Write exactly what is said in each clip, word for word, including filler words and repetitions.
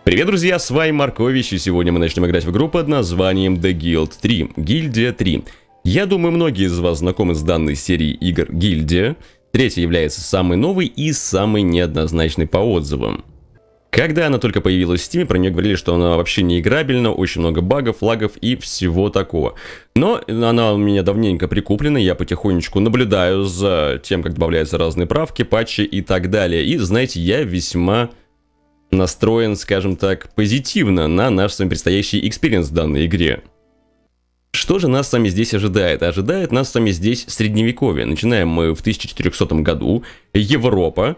Привет, друзья, с вами Маркович, и сегодня мы начнем играть в игру под названием The Guild три, Гильдия три. Я думаю, многие из вас знакомы с данной серией игр Гильдия. Третья является самой новой и самой неоднозначной по отзывам. Когда она только появилась в Steam, про нее говорили, что она вообще не играбельна, очень много багов, лагов и всего такого. Но она у меня давненько прикуплена, я потихонечку наблюдаю за тем, как добавляются разные правки, патчи и так далее. И, знаете, я весьма настроен, скажем так, позитивно на наш с вами предстоящий экспириенс в данной игре. Что же нас с вами здесь ожидает? Ожидает нас с вами здесь средневековье. Начинаем мы в тысяча четырехсотом году, Европа.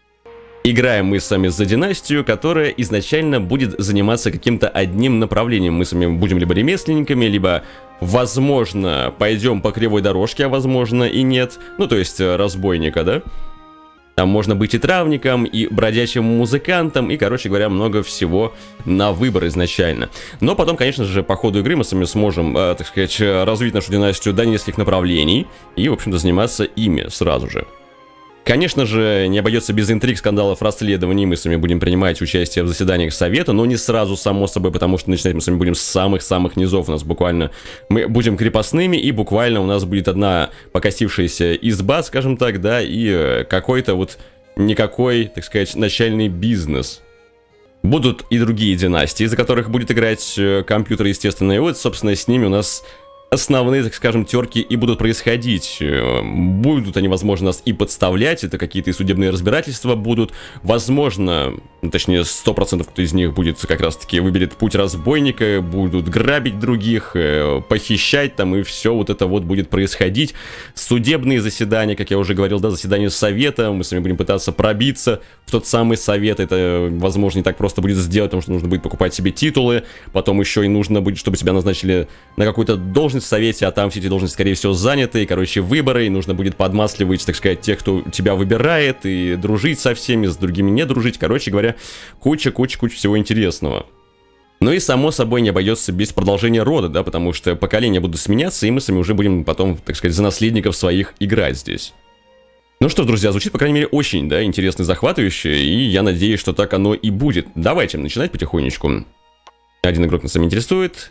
Играем мы с вами за династию, которая изначально будет заниматься каким-то одним направлением. Мы с вами будем либо ремесленниками, либо, возможно, пойдем по кривой дорожке, а возможно и нет. Ну, то есть разбойника, да? Там можно быть и травником, и бродячим музыкантом, и, короче говоря, много всего на выбор изначально. Но потом, конечно же, по ходу игры мы с вами сможем, э, так сказать, развить нашу династию до нескольких направлений и, в общем-то, заниматься ими сразу же. Конечно же, не обойдется без интриг, скандалов, расследований. Мы с вами будем принимать участие в заседаниях совета, но не сразу, само собой, потому что начинать мы с вами будем с самых-самых низов. У нас буквально... Мы будем крепостными, и буквально у нас будет одна покосившаяся изба, скажем так, да, и какой-то вот никакой, так сказать, начальный бизнес. Будут и другие династии, за которых будет играть компьютер, естественно, и вот, собственно, с ними у нас... основные, так скажем, терки и будут происходить. Будут они, возможно, нас и подставлять, это какие-то и судебные разбирательства будут. Возможно, точнее, сто процентов кто из них будет как раз-таки выберет путь разбойника, будут грабить других, похищать там, и все вот это вот будет происходить. Судебные заседания, как я уже говорил, да, заседания совета, мы с вами будем пытаться пробиться в тот самый совет. Это, возможно, не так просто будет сделать, потому что нужно будет покупать себе титулы, потом еще и нужно будет, чтобы тебя назначили на какую-то должность в совете, а там все эти должности, скорее всего, заняты, и, короче, выборы, и нужно будет подмасливать, так сказать, тех, кто тебя выбирает, и дружить со всеми, с другими не дружить, короче говоря, куча-куча-куча всего интересного. Ну и, само собой, не обойдется без продолжения рода, да, потому что поколения будут сменяться, и мы с вами уже будем потом, так сказать, за наследников своих играть здесь. Ну что ж, друзья, звучит, по крайней мере, очень, да, интересно и захватывающе, и я надеюсь, что так оно и будет. Давайте начинать потихонечку. Один игрок нас с вами интересует.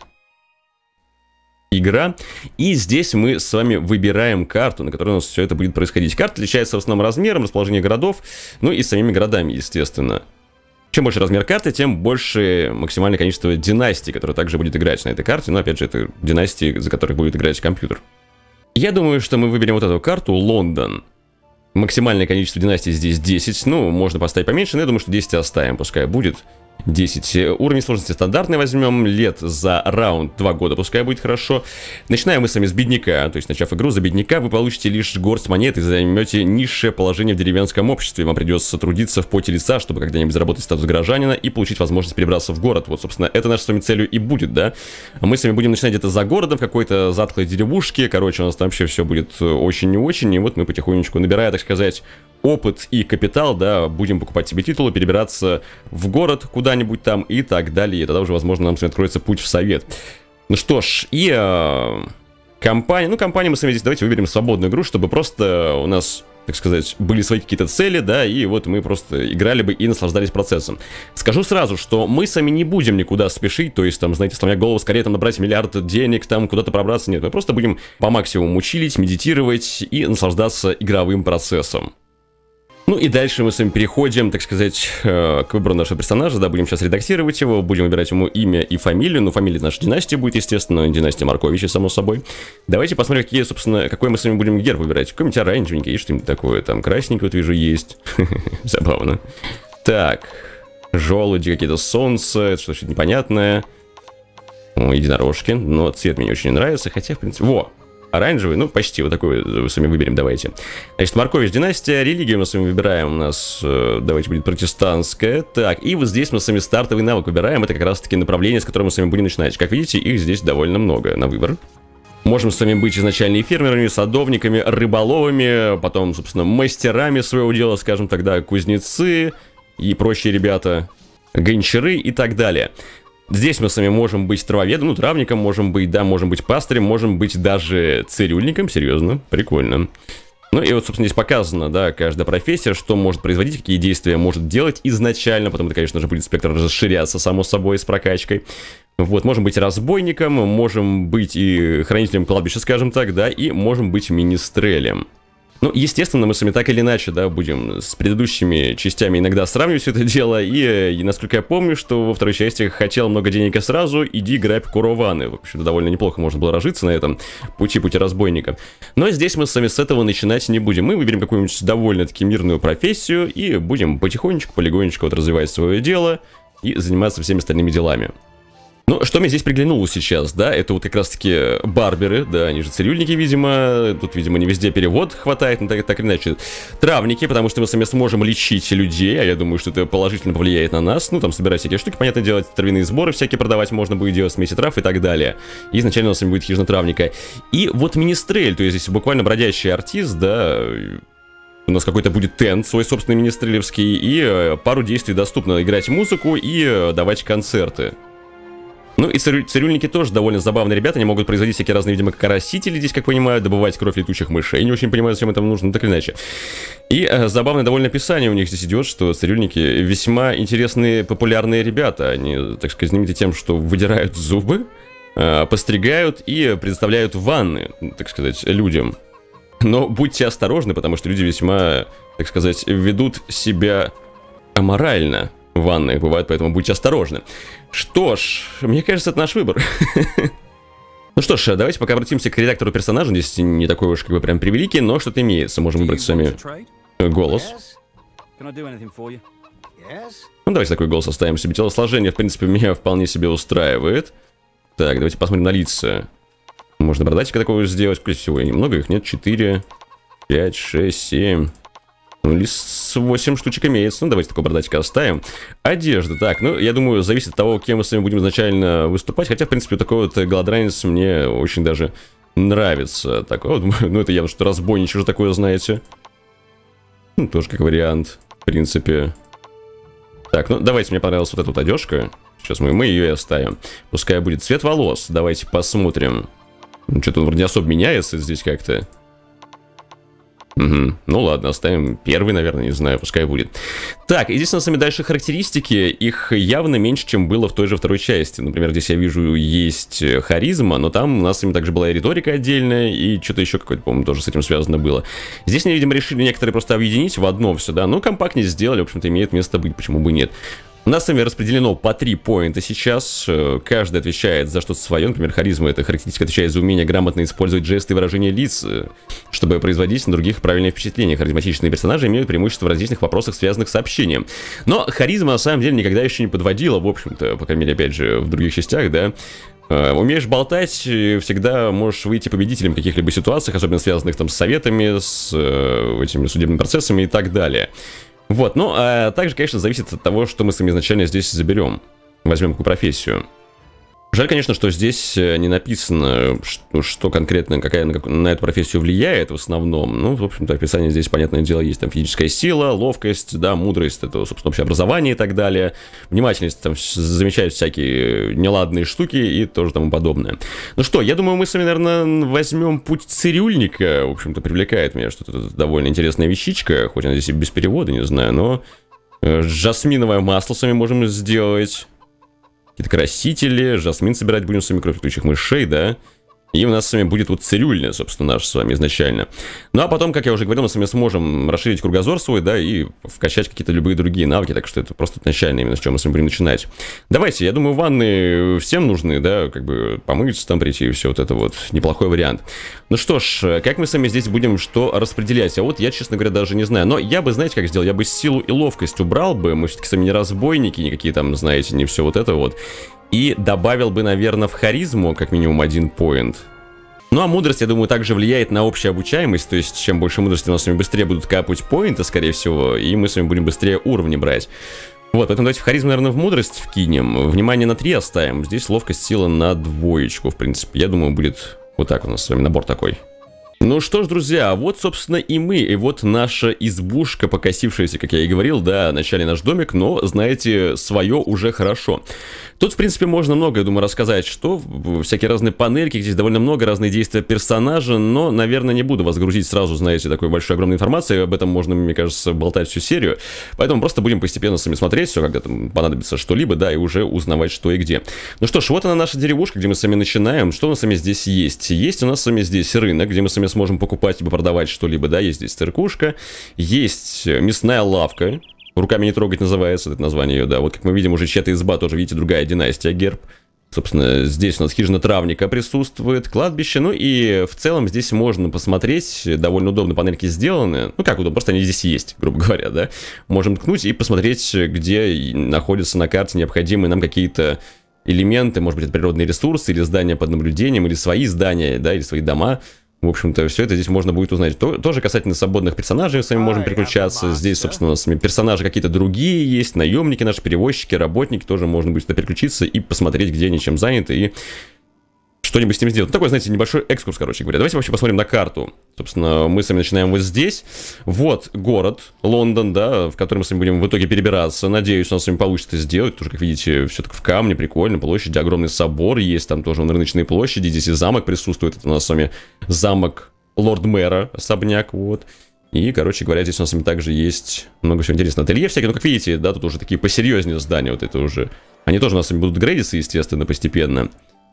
Игра. И здесь мы с вами выбираем карту, на которой у нас все это будет происходить. Карта отличается в основном размером, расположением городов, ну и самими городами, естественно. Чем больше размер карты, тем больше максимальное количество династий, которые также будет играть на этой карте. Но опять же, это династии, за которых будет играть компьютер. Я думаю, что мы выберем вот эту карту, Лондон. Максимальное количество династий здесь десять. Ну, можно поставить поменьше, но я думаю, что десять оставим, пускай будет. десять. Уровень сложности стандартный возьмем. Лет за раунд два года, пускай будет хорошо. Начинаем мы с вами с бедняка. То есть, начав игру за бедняка, вы получите лишь горсть монет и займете низшее положение в деревенском обществе. Вам придется трудиться в поте лица, чтобы когда-нибудь заработать статус горожанина и получить возможность перебраться в город. Вот, собственно, это нашей с вами целью и будет, да. Мы с вами будем начинать где-то за городом, в какой-то затхлой деревушке. Короче, у нас там вообще все будет очень не очень. И вот мы потихонечку, набирая, так сказать, опыт и капитал, да, будем покупать себе титулы, перебираться в город куда-нибудь там и так далее. И тогда уже, возможно, нам с вами откроется путь в совет. Ну что ж, и э, компания, ну, компания мы с вами здесь, давайте выберем свободную игру, чтобы просто у нас, так сказать, были свои какие-то цели, да, и вот мы просто играли бы и наслаждались процессом. Скажу сразу, что мы сами не будем никуда спешить, то есть, там, знаете, сломя голову, скорее там набрать миллиард денег, там, куда-то пробраться, нет, мы просто будем по максимуму чилить, медитировать и наслаждаться игровым процессом. Ну и дальше мы с вами переходим, так сказать, к выбору нашего персонажа, да, будем сейчас редактировать его, будем выбирать ему имя и фамилию, ну, фамилия нашей династии будет, естественно, династия Марковича, само собой. Давайте посмотрим, какие, собственно, какой мы с вами будем герб выбирать. Какой-нибудь оранжевенький, что-нибудь такое, там, красненький, вот вижу, есть. Забавно. Так, желуди, какие-то солнце, это что-то непонятное. О, единорожки, но цвет мне очень не нравится, хотя, в принципе, во! Оранжевый, ну, почти, вот такой с вами выберем, давайте. Значит, Маркович династия, религию мы с вами выбираем, у нас, давайте, будет протестантская. Так, и вот здесь мы с вами стартовый навык выбираем, это как раз-таки направление, с которым мы с вами будем начинать. Как видите, их здесь довольно много на выбор. Можем с вами быть изначально и фермерами, садовниками, рыболовами, потом, собственно, мастерами своего дела, скажем тогда, кузнецы и прочие ребята, гончары и так далее. Здесь мы с вами можем быть травоведом, ну, травником можем быть, да, можем быть пастырем, можем быть даже цирюльником, серьезно, прикольно. Ну и вот, собственно, здесь показано, да, каждая профессия, что может производить, какие действия может делать изначально. Потом это, конечно же, будет спектр расширяться, само собой, с прокачкой. Вот, можем быть разбойником, можем быть и хранителем кладбища, скажем так, да, и можем быть министрелем. Ну, естественно, мы с вами так или иначе, да, будем с предыдущими частями иногда сравнивать все это дело, и, и насколько я помню, что во второй части хотел много денег и сразу, иди грабь Курованы. В общем-то, довольно неплохо можно было разжиться на этом пути, пути разбойника. Но здесь мы с вами с этого начинать не будем. Мы выберем какую-нибудь довольно-таки мирную профессию и будем потихонечку, полигонечку вот развивать свое дело и заниматься всеми остальными делами. Ну, что мне здесь приглянулось сейчас, да, это вот как раз-таки барберы, да, они же цирюльники, видимо, тут, видимо, не везде перевод хватает, но так, так или иначе, травники, потому что мы сами сможем лечить людей, а я думаю, что это положительно повлияет на нас, ну, там, собирать всякие штуки, понятно, делать травяные сборы всякие продавать можно будет, делать смеси трав и так далее, и изначально у нас с вами будет хижина-травника, и вот министрель, то есть здесь буквально бродящий артист, да, у нас какой-то будет тент свой собственный министрелевский, и пару действий доступно, играть музыку и давать концерты. Ну и цирю цирюльники тоже довольно забавные ребята, они могут производить всякие разные, видимо, как оросители здесь, как понимаю, добывать кровь летучих мышей, не очень понимаю, зачем это нужно, но так или иначе. И э, забавное довольно описание у них здесь идет, что цирюльники весьма интересные, популярные ребята, они, так сказать, знамениты тем, что выдирают зубы, э, постригают и предоставляют ванны, так сказать, людям. Но будьте осторожны, потому что люди весьма, так сказать, ведут себя аморально. Ванны бывают, поэтому будьте осторожны. Что ж, мне кажется, это наш выбор. Ну что ж, давайте пока обратимся к редактору персонажа. Здесь не такой уж, как бы, прям превеликий, но что-то имеется. Можем выбрать с вами голос. Ну, давайте такой голос оставим себе. Телосложение, в принципе, меня вполне себе устраивает. Так, давайте посмотрим на лица. Можно бородатика такого сделать. Сколько всего? Немного их нет. четыре, пять, шесть, семь... Ну, лист восемь штучек имеется. Ну, давайте такого бардачка оставим. Одежда. Так, ну, я думаю, зависит от того, кем мы с вами будем изначально выступать. Хотя, в принципе, такой вот голодранец мне очень даже нравится. Так, вот, ну, это явно что разбойничье уже такое, знаете. Ну, тоже как вариант, в принципе. Так, ну, давайте, мне понравилась вот эта вот одежка. Сейчас мы, мы ее и оставим. Пускай будет цвет волос. Давайте посмотрим. Ну, что-то он вроде не особо меняется здесь как-то. Угу. Ну ладно, оставим первый, наверное, не знаю, пускай будет. Так, и здесь у нас с вами дальше характеристики. Их явно меньше, чем было в той же второй части. Например, здесь я вижу, есть харизма, но там у нас с вами также была и риторика отдельная, и что-то еще какое-то, по-моему, тоже с этим связано было. Здесь, они, видимо, решили некоторые просто объединить в одно все, да. Ну, компактнее сделали, в общем-то, имеет место быть, почему бы нет. У нас с вами распределено по три поинта сейчас, каждый отвечает за что-то свое, например, харизма — это характеристика, отвечает за умение грамотно использовать жесты и выражения лиц, чтобы производить на других правильное впечатление. Харизматичные персонажи имеют преимущество в различных вопросах, связанных с общением. Но харизма, на самом деле, никогда еще не подводила, в общем-то, по крайней мере, опять же, в других частях, да. Умеешь болтать, всегда можешь выйти победителем в каких-либо ситуациях, особенно связанных там с советами, с э, этими судебными процессами и так далее. Вот, ну, а также, конечно, зависит от того, что мы с вами изначально здесь заберем. Возьмем какую профессию. Жаль, конечно, что здесь не написано, что, что конкретно, какая на, на эту профессию влияет в основном. Ну, в общем-то, описание здесь, понятное дело, есть там физическая сила, ловкость, да, мудрость, это, собственно, общее образование и так далее. Внимательность, там, замечают всякие неладные штуки и тоже тому подобное. Ну что, я думаю, мы с вами, наверное, возьмем путь цирюльника. В общем-то, привлекает меня что-то довольно интересная вещичка, хоть она здесь и без перевода, не знаю, но жасминовое масло с вами можем сделать. Какие-то красители, жасмин собирать будем с вами, кровь летучих мышей, да. И у нас с вами будет вот цирюльня, собственно, наша с вами изначально. Ну а потом, как я уже говорил, мы с вами сможем расширить кругозор свой, да, и вкачать какие-то любые другие навыки, так что это просто начально именно с чем мы с вами будем начинать. Давайте, я думаю, ванны всем нужны, да, как бы помыться там, прийти и все вот это вот, неплохой вариант. Ну что ж, как мы с вами здесь будем что распределять? А вот я, честно говоря, даже не знаю, но я бы, знаете, как сделал? Я бы силу и ловкость убрал бы, мы все-таки с вами не разбойники, никакие там, знаете, не все вот это вот. И добавил бы, наверное, в харизму как минимум один поинт. Ну а мудрость, я думаю, также влияет на общую обучаемость. То есть, чем больше мудрости у нас с вами быстрее будут капать поинты, скорее всего, и мы с вами будем быстрее уровни брать. Вот, поэтому давайте в харизму, наверное, в мудрость вкинем. Внимание на три оставим. Здесь ловкость, сила на двоечку, в принципе. Я думаю, будет вот так у нас с вами набор такой. Ну что ж, друзья, вот, собственно, и мы, и вот наша избушка, покосившаяся, как я и говорил, да, вначале наш домик, но, знаете, свое уже хорошо. Тут, в принципе, можно много, я думаю, рассказать, что всякие разные панельки, здесь довольно много, разные действия персонажа, но, наверное, не буду вас грузить сразу, знаете, такой большой, огромной информацией, об этом можно, мне кажется, болтать всю серию, поэтому просто будем постепенно сами смотреть все, когда там понадобится что-либо, да, и уже узнавать, что и где. Ну что ж, вот она наша деревушка, где мы сами начинаем, что у нас с вами здесь есть? Есть у нас с вами здесь рынок, где мы с вами сможем покупать либо продавать что-либо, да, есть здесь циркушка, есть мясная лавка, руками не трогать называется, это название ее, да, вот как мы видим, уже чья-то изба, тоже, видите, другая династия, герб. Собственно, здесь у нас хижина травника присутствует, кладбище, ну и в целом здесь можно посмотреть, довольно удобно панельки сделаны, ну как удобно, просто они здесь есть, грубо говоря, да. Можем ткнуть и посмотреть, где находятся на карте необходимые нам какие-то элементы, может быть, это природные ресурсы, или здания под наблюдением, или свои здания, да, или свои дома. В общем-то, все это здесь можно будет узнать. То, тоже касательно свободных персонажей мы с вами можем переключаться. Здесь, собственно, у нас персонажи какие-то другие есть, наемники наши, перевозчики, работники. Тоже можно будет сюда переключиться и посмотреть, где они чем заняты, и что-нибудь с ним сделать. Ну, такой, знаете, небольшой экскурс, короче говоря. Давайте вообще посмотрим на карту. Собственно, мы с вами начинаем вот здесь. Вот город, Лондон, да, в который мы с вами будем в итоге перебираться. Надеюсь, у нас с вами получится сделать. Тоже, как видите, все так в камне, прикольно. Площади, огромный собор есть. Там тоже рыночные площади. Здесь и замок присутствует. Это у нас с вами замок лорд-мэра, особняк, вот. И, короче говоря, здесь у нас с вами также есть много всего интересного. Ателье всякие, ну, как видите, да, тут уже такие посерьезнее здания. Вот это уже. Они тоже у нас с вами будут грейдиться, естественно, постепенно.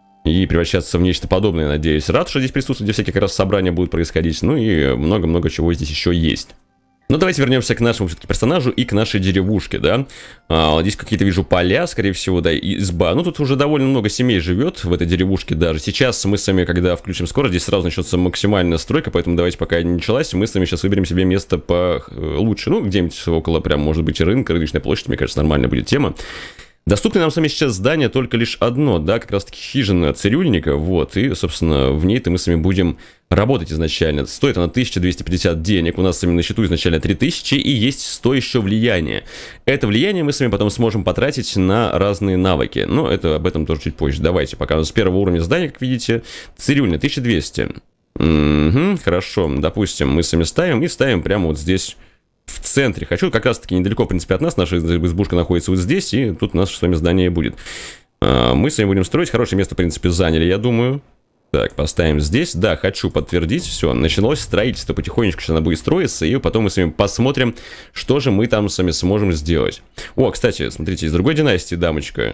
И превращаться в нечто подобное, надеюсь. Ратуша здесь присутствует, где всякие как раз собрания будут происходить. Ну и много-много чего здесь еще есть. Но давайте вернемся к нашему все-таки персонажу и к нашей деревушке, да. А, здесь какие-то, вижу, поля, скорее всего, да, и изба. Ну, тут уже довольно много семей живет в этой деревушке даже. Сейчас мы с вами, когда включим скорость, здесь сразу начнется максимальная стройка, поэтому давайте, пока не началась, мы с вами сейчас выберем себе место получше. Ну, где-нибудь около, прям, может быть, рынка, рыночная площадь, мне кажется, нормально будет тема. Доступно нам с вами сейчас здание только лишь одно, да, как раз таки хижина цирюльника, вот, и, собственно, в ней-то мы с вами будем работать изначально. Стоит она тысяча двести пятьдесят денег, у нас с вами на счету изначально три тысячи, и есть сто еще влияния. Это влияние мы с вами потом сможем потратить на разные навыки, но это об этом тоже чуть позже. Давайте, пока у нас с первого уровня здания, как видите, цирюльня тысяча двести. Угу, хорошо, допустим, мы с вами ставим и ставим прямо вот здесь... в центре. Хочу как раз-таки недалеко, в принципе, от нас. Наша избушка находится вот здесь, и тут у нас с вами здание будет. Мы с вами будем строить. Хорошее место, в принципе, заняли, я думаю. Так, поставим здесь. Да, хочу подтвердить. Все, началось строительство. Потихонечку сейчас она будет строиться, и потом мы с вами посмотрим, что же мы там с вами сможем сделать. О, кстати, смотрите, из другой династии дамочка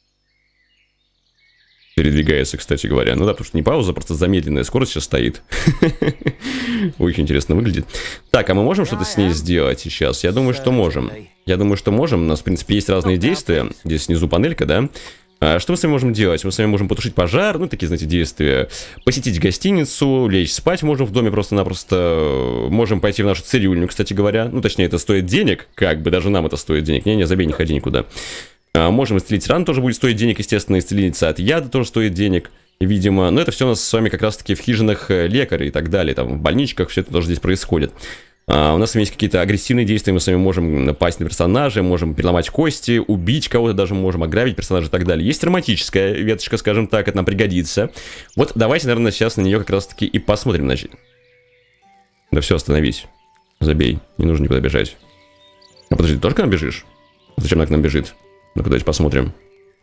передвигается, кстати говоря. Ну да, потому что не пауза, просто замедленная скорость сейчас стоит. Очень интересно выглядит. Так, а мы можем что-то с ней сделать сейчас? Я думаю, что можем. Я думаю, что можем. У нас, в принципе, есть разные действия. Здесь снизу панелька, да? А что мы с вами можем делать? Мы с вами можем потушить пожар, ну, такие, знаете, действия. Посетить гостиницу, лечь спать можем в доме просто-напросто. Можем пойти в нашу цирюльню, кстати говоря. Ну, точнее, это стоит денег, как бы, даже нам это стоит денег. Не-не, забей, не ходи никуда. Можем исцелить рану, тоже будет стоить денег, естественно, исцелиться от яда тоже стоит денег, видимо. Но это все у нас с вами как раз-таки в хижинах лекарей и так далее, там в больничках все это тоже здесь происходит. А, у нас есть какие-то агрессивные действия, мы с вами можем напасть на персонажа, можем переломать кости, убить кого-то даже, можем ограбить персонажа и так далее. Есть романтическая веточка, скажем так, это нам пригодится. Вот давайте, наверное, сейчас на нее как раз-таки и посмотрим, значит. Да все, остановись. Забей, не нужно никуда бежать. А подожди, ты тоже к нам бежишь? Зачем она к нам бежит? Ну-ка, давайте посмотрим.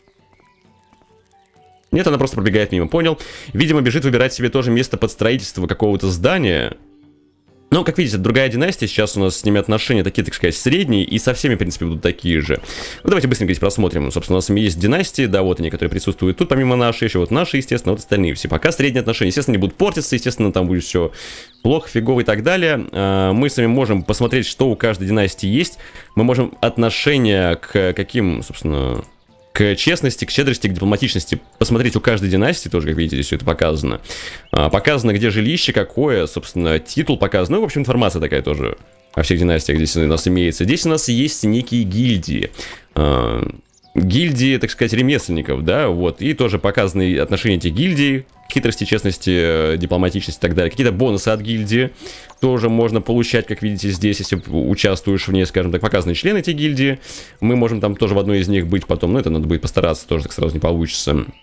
Нет, она просто пробегает мимо, понял. Видимо, бежит выбирать себе тоже место под строительство какого-то здания. Но, как видите, другая династия, сейчас у нас с ними отношения такие, так сказать, средние, и со всеми, в принципе, будут такие же. Ну, давайте быстренько здесь просмотрим. Ну, собственно, у нас есть династии, да, вот они, которые присутствуют тут, помимо нашей, еще вот наши, естественно, вот остальные все. Пока средние отношения, естественно, не будут портиться, естественно, там будет все плохо, фигово и так далее. Мы с вами можем посмотреть, что у каждой династии есть. Мы можем отношение к каким, собственно... к честности, к щедрости, к дипломатичности посмотреть у каждой династии, тоже, как видите, здесь все это показано. А, показано, где жилище, какое, собственно, титул показан. Ну, в общем, информация такая тоже о всех династиях здесь у нас имеется. Здесь у нас есть некие гильдии. А, гильдии, так сказать, ремесленников, да, вот. И тоже показаны отношения этих гильдий, хитрости, честности, дипломатичности и так далее. Какие-то бонусы от гильдии тоже можно получать, как видите здесь, если участвуешь в ней, скажем так, показаны члены этой гильдии. Мы можем там тоже в одной из них быть потом, но это надо будет постараться, тоже так сразу не получится.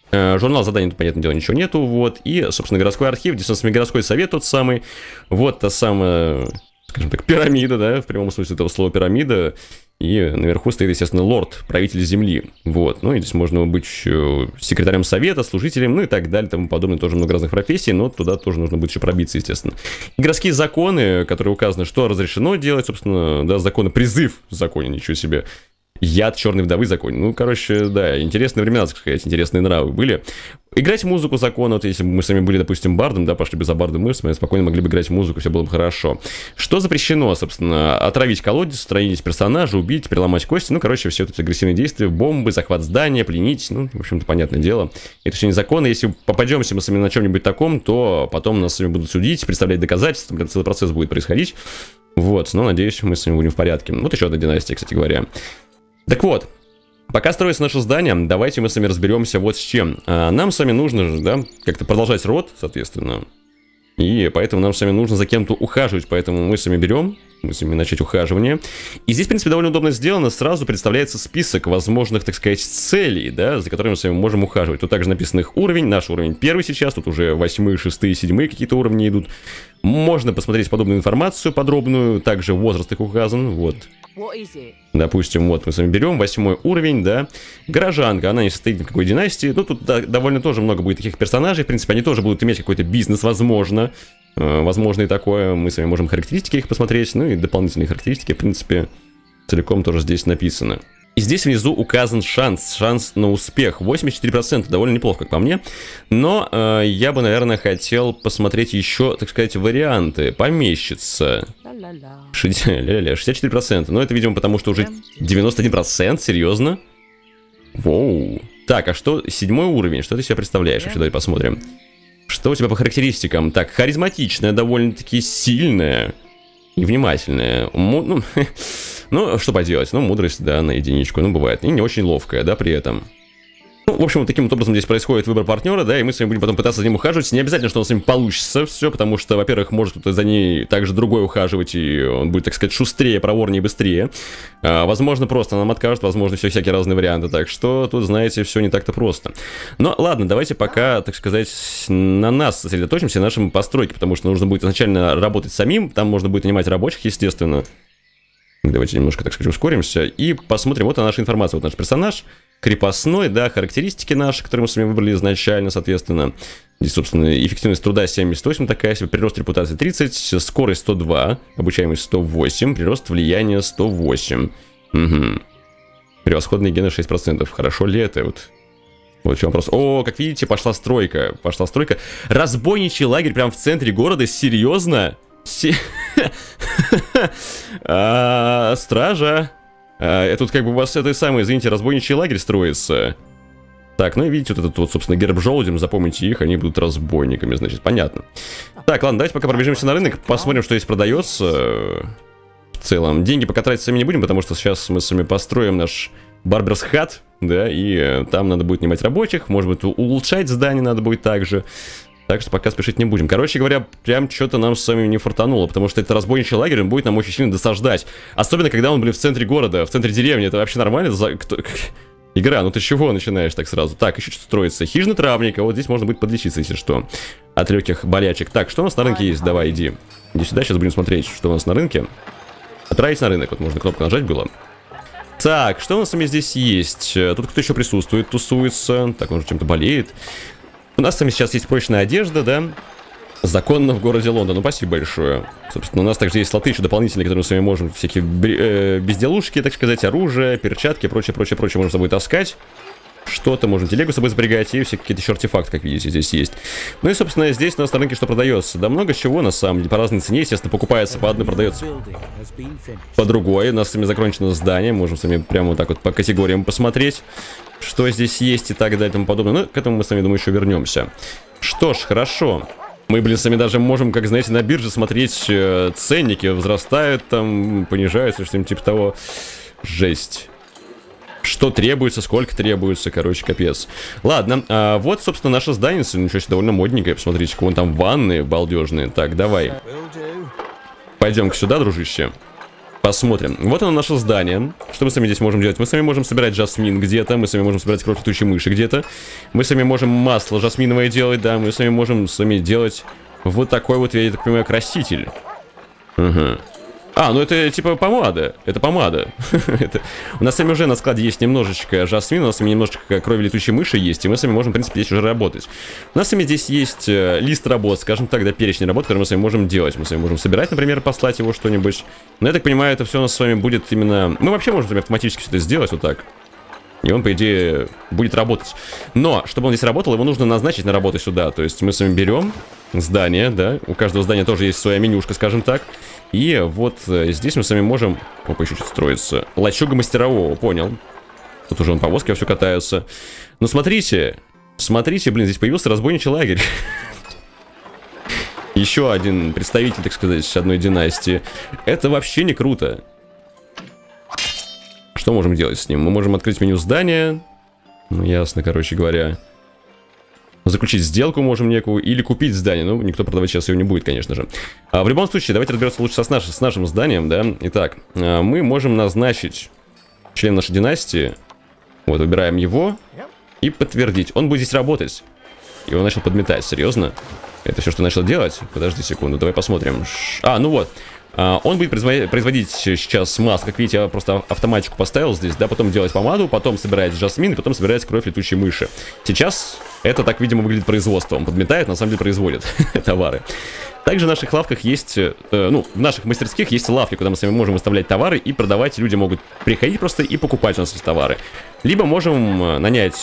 Э, журнал заданий, тут, понятное дело, ничего нету, вот. И, собственно, городской архив, действительно, городской совет тот самый. Вот та самая, скажем так, пирамида, да, в прямом смысле этого слова пирамида. И наверху стоит, естественно, лорд, правитель земли. Вот. Ну, и здесь можно быть секретарем совета, служителем, ну и так далее, тому подобное. Тоже много разных профессий, но туда тоже нужно будет еще пробиться, естественно. И городские законы, которые указаны, что разрешено делать, собственно, да, законы, призыв в законе, ничего себе. Яд черной вдовы законе. Ну, короче, да, интересные времена, так сказать, интересные нравы были. Играть музыку закона, вот если бы мы с вами были, допустим, бардом, да, пошли бы за бардом, мы с вами спокойно могли бы играть музыку, все было бы хорошо. Что запрещено, собственно? Отравить колодец, устранить персонажа, убить, переломать кости, ну, короче, все эти агрессивные действия, бомбы, захват здания, пленить, ну, в общем-то, понятное дело. Это все незаконно. Если попадемся мы с вами на чем-нибудь таком, то потом нас с вами будут судить, представлять доказательства, блин, целый процесс будет происходить. Вот, но, надеюсь, мы с вами будем в порядке. Вот еще одна династия, кстати говоря. Так вот, пока строится наше здание, давайте мы с вами разберемся вот с чем. А, нам с вами нужно, да, как-то продолжать род, соответственно. И поэтому нам с вами нужно за кем-то ухаживать, поэтому мы с вами берем, мы с вами начать ухаживание. И здесь, в принципе, довольно удобно сделано, сразу представляется список возможных, так сказать, целей, да, за которыми мы с вами можем ухаживать. Тут также написан их уровень, наш уровень первый сейчас, тут уже восьмые, шестые, седьмые какие-то уровни идут. Можно посмотреть подобную информацию подробную, также возраст их указан, вот. Допустим, вот мы с вами берем восьмой уровень, да, горожанка, она не состоит ни в какой династии, ну тут да, довольно тоже много будет таких персонажей, в принципе, они тоже будут иметь какой-то бизнес, возможно, э, возможно и такое, мы с вами можем характеристики их посмотреть, ну и дополнительные характеристики, в принципе, целиком тоже здесь написано. И здесь внизу указан шанс, шанс на успех, восемьдесят четыре процента, довольно неплохо, как по мне. Но э, я бы, наверное, хотел посмотреть еще, так сказать, варианты. Помещица. шестьдесят четыре процента, но это, видимо, потому что уже девяносто один процент, серьезно? Воу. Так, а что, седьмой уровень, что ты себе представляешь? Вообще, давай посмотрим. Что у тебя по характеристикам? Так, харизматичная, довольно-таки сильная и внимательная. Му ну... Ну, что поделать, ну, мудрость, да, на единичку, ну, бывает, и не очень ловкая, да, при этом. Ну, в общем, вот таким вот образом здесь происходит выбор партнера, да, и мы с вами будем потом пытаться за ним ухаживать. Не обязательно, что он с ним получится все, потому что, во-первых, может кто-то за ней также другой ухаживать, и он будет, так сказать, шустрее, проворнее, быстрее. А, возможно, просто нам откажут, возможно, все всякие разные варианты, так что тут, знаете, все не так-то просто. Но, ладно, давайте пока, так сказать, на нас сосредоточимся, на нашем постройке, потому что нужно будет изначально работать самим, там можно будет нанимать рабочих, естественно. Давайте немножко, так сказать, ускоримся и посмотрим. Вот наша информация, вот наш персонаж, крепостной, да, характеристики наши, которые мы с вами выбрали изначально, соответственно. Здесь, собственно, эффективность труда семьдесят восемь такая себе, прирост репутации тридцать, скорость сто два, обучаемость сто восемь, прирост влияния сто восемь. Угу. Превосходные гены шесть процентов. Хорошо ли это? Вот. Вот в чем вопрос. О, как видите, пошла стройка. Пошла стройка. Разбойничий лагерь прямо в центре города, серьезно? а, стража. а, Тут как бы у вас это самое, извините, разбойничий лагерь строится. Так, ну и видите, вот этот вот, собственно, герб желудем, запомните их, они будут разбойниками, значит, понятно. Так, ладно, давайте пока пробежимся на рынок, посмотрим, что здесь продается. В целом, деньги пока тратить сами не будем, потому что сейчас мы с вами построим наш Барберс Хат, да, и там надо будет нанимать рабочих, может быть, улучшать здание надо будет также. Так что пока спешить не будем. Короче говоря, прям что-то нам с вами не фартануло, потому что этот разбойничий лагерь, он будет нам очень сильно досаждать. Особенно, когда он, блин, в центре города, в центре деревни. Это вообще нормально? За... Кто... Игра, ну ты чего начинаешь так сразу? Так, еще что-то строится. Хижина травника, вот здесь можно будет подлечиться, если что. От легких болячек. Так, что у нас на рынке есть? Давай, иди. Иди сюда, сейчас будем смотреть, что у нас на рынке. Отправить на рынок, вот можно кнопку нажать было. Так, что у нас с вами здесь есть? Тут кто еще присутствует, тусуется. Так, он уже чем-то болеет. У нас с вами сейчас есть прочная одежда, да? Законно в городе Лондон. Ну, спасибо большое. Собственно, у нас также есть слоты еще дополнительные, которые мы с вами можем, всякие э, безделушки, так сказать, оружие, перчатки, прочее, прочее, прочее, можно с собой таскать. Что-то можно телегу с собой запрягать, и все какие-то еще артефакты, как видите, здесь есть. Ну и, собственно, здесь у нас на рынке что продается? Да много чего, на самом деле, по разной цене, естественно, покупается по одной, продается по другой. У нас с вами закончено здание, можем с вами прямо вот так вот по категориям посмотреть, что здесь есть и так далее и тому подобное. Ну, к этому мы с вами, думаю, еще вернемся. Что ж, хорошо. Мы, блин, сами даже можем, как, знаете, на бирже смотреть э, ценники, возрастают там, понижаются, что-нибудь типа того. Жесть. Что требуется, сколько требуется, короче, капец. Ладно, а вот, собственно, наше здание, ничего себе, довольно модненькое, посмотрите, вон там ванны балдежные. Так, давай. Пойдем-ка сюда, дружище. Посмотрим. Вот оно наше здание. Что мы с вами здесь можем делать? Мы с вами можем собирать жасмин где-то, мы с вами можем собирать кровь летучей мыши где-то. Мы с вами можем масло жасминовое делать, да, мы с вами можем с вами делать вот такой вот, я так понимаю, краситель. Угу. А, ну это типа помада. Это помада. это... У нас с вами уже на складе есть немножечко жасмина, у нас с вами немножечко крови летучей мыши есть, и мы с вами можем, в принципе, здесь уже работать. У нас с вами здесь есть э, лист работ, скажем так, да, перечень работ, которые мы с вами можем делать. Мы с вами можем собирать, например, послать его что-нибудь. Но я так понимаю, это все у нас с вами будет именно... Мы вообще можем автоматически все это сделать вот так. И он, по идее, будет работать. Но, чтобы он здесь работал, его нужно назначить на работу сюда. То есть мы с вами берем здание, да. У каждого здания тоже есть своя менюшка, скажем так. И вот здесь мы с вами можем... Опа, еще что-то строится. Лачуга мастерового, понял. Тут уже он повозки все катаются. Но смотрите, смотрите, блин, здесь появился разбойничий лагерь. Еще один представитель, так сказать, одной династии. Это вообще не круто. Что можем делать с ним? Мы можем открыть меню здания. Ну, ясно, короче говоря. Заключить сделку можем некую. Или купить здание. Ну, никто продавать сейчас его не будет, конечно же. А в любом случае, давайте разберемся лучше с, наш, с нашим зданием, да. Итак, мы можем назначить члена нашей династии. Вот, выбираем его. И подтвердить. Он будет здесь работать. И он начал подметать. Серьезно? Это все, что начал делать? Подожди секунду, давай посмотрим. А, ну вот. Он будет производить сейчас маску. Как видите, я просто автоматику поставил здесь, да, потом делать помаду, потом собирать жасмин, и потом собирать кровь летучей мыши. Сейчас это так, видимо, выглядит производством. Подметает, на самом деле производит товары. Также в наших лавках есть, э, ну, в наших мастерских есть лавки, куда мы с вами можем выставлять товары и продавать. Люди могут приходить просто и покупать у нас эти товары. Либо можем нанять